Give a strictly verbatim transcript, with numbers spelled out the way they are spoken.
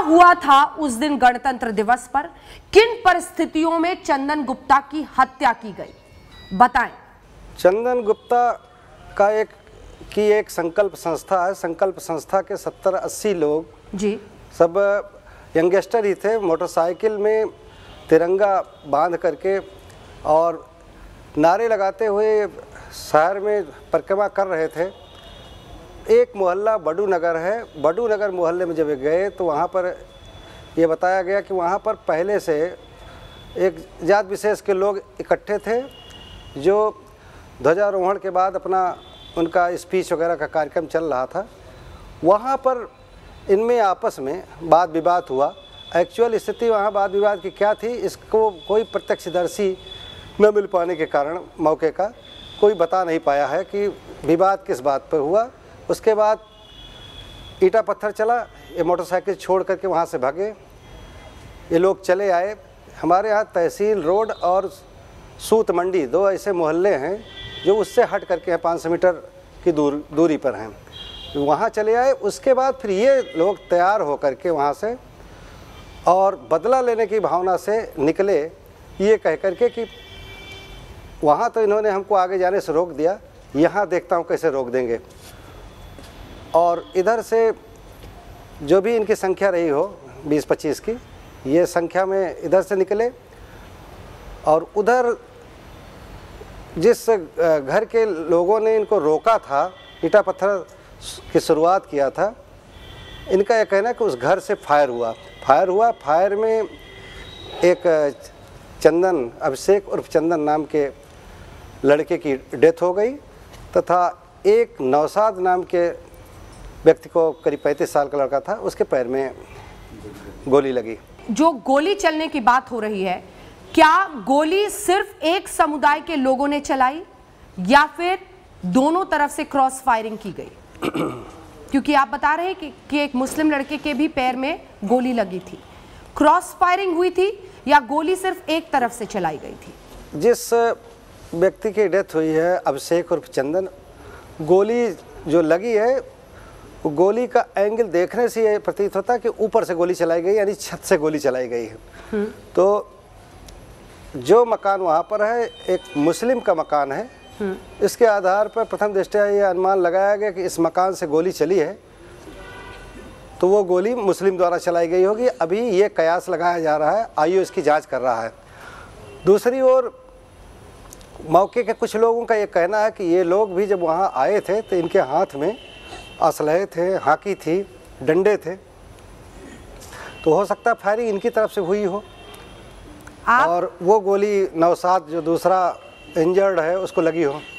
हुआ था उस दिन गणतंत्र दिवस पर? किन परिस्थितियों में चंदन गुप्ता की हत्या की गई, बताएं। चंदन गुप्ता का एक की एक संकल्प संस्था है। संकल्प संस्था के सत्तर अस्सी लोग जी सब यंगस्टर ही थे। मोटरसाइकिल में तिरंगा बांध करके और नारे लगाते हुए शहर में परिक्रमा कर रहे थे। एक मोहल्ला बडू नगर है, बडू नगर मोहल्ले में जब गए तो वहाँ पर ये बताया गया कि वहाँ पर पहले से एक जात विशेष के लोग इकट्ठे थे जो ध्वजारोहण के बाद अपना उनका स्पीच वगैरह का कार्यक्रम चल रहा था। वहाँ पर इनमें आपस में वाद विवाद हुआ। एक्चुअल स्थिति वहाँ वाद विवाद की क्या थी, इसको कोई प्रत्यक्षदर्शी न मिल पाने के कारण मौके का कोई बता नहीं पाया है कि विवाद किस बात पर हुआ। उसके बाद ईटा पत्थर चला, ये मोटरसाइकिल छोड़ करके वहाँ से भागे। ये लोग चले आए। हमारे यहाँ तहसील रोड और सूत मंडी दो ऐसे मोहल्ले हैं जो उससे हट करके हैं, पाँच सौ मीटर की दूर दूरी पर हैं। वहाँ चले आए। उसके बाद फिर ये लोग तैयार हो करके वहाँ से और बदला लेने की भावना से निकले, ये कह करके कि वहाँ तो इन्होंने हमको आगे जाने से रोक दिया, यहाँ देखता हूँ कैसे रोक देंगे। और इधर से जो भी इनकी संख्या रही हो बीस पच्चीस की, ये संख्या में इधर से निकले और उधर जिस घर के लोगों ने इनको रोका था, ईटा पत्थर की शुरुआत किया था, इनका यह कहना है कि उस घर से फायर हुआ फायर हुआ फायर में एक चंदन, अभिषेक उर्फ चंदन नाम के लड़के की डेथ हो गई तथा एक नौशाद नाम के व्यक्ति को, करीब पैंतीस साल का लड़का था, उसके पैर में गोली लगी। जो गोली चलने की बात हो रही है, क्या गोली सिर्फ एक समुदाय के लोगों ने चलाई या फिर दोनों तरफ से क्रॉस फायरिंग की गई? क्योंकि आप बता रहे हैं कि, कि एक मुस्लिम लड़के के भी पैर में गोली लगी थी। क्रॉस फायरिंग हुई थी या गोली सिर्फ एक तरफ से चलाई गई थी? जिस व्यक्ति की डेथ हुई है, अभिषेक उर्फ चंदन, गोली जो लगी है, गोली का एंगल देखने से ये प्रतीत होता है कि ऊपर से गोली चलाई गई, यानी छत से गोली चलाई गई है। तो जो मकान वहाँ पर है एक मुस्लिम का मकान है। इसके आधार पर प्रथम दृष्टया ये अनुमान लगाया गया कि इस मकान से गोली चली है तो वो गोली मुस्लिम द्वारा चलाई गई होगी। अभी ये कयास लगाया जा रहा है, आईओ इसकी जांच कर रहा है। दूसरी ओर मौके के कुछ लोगों का ये कहना है कि ये लोग भी जब वहाँ आए थे तो इनके हाथ में असलहे थे, हाकी थी, डंडे थे, तो हो सकता है फायरिंग इनकी तरफ से हुई हो और वो गोली नौशाद जो दूसरा इंजर्ड है उसको लगी हो।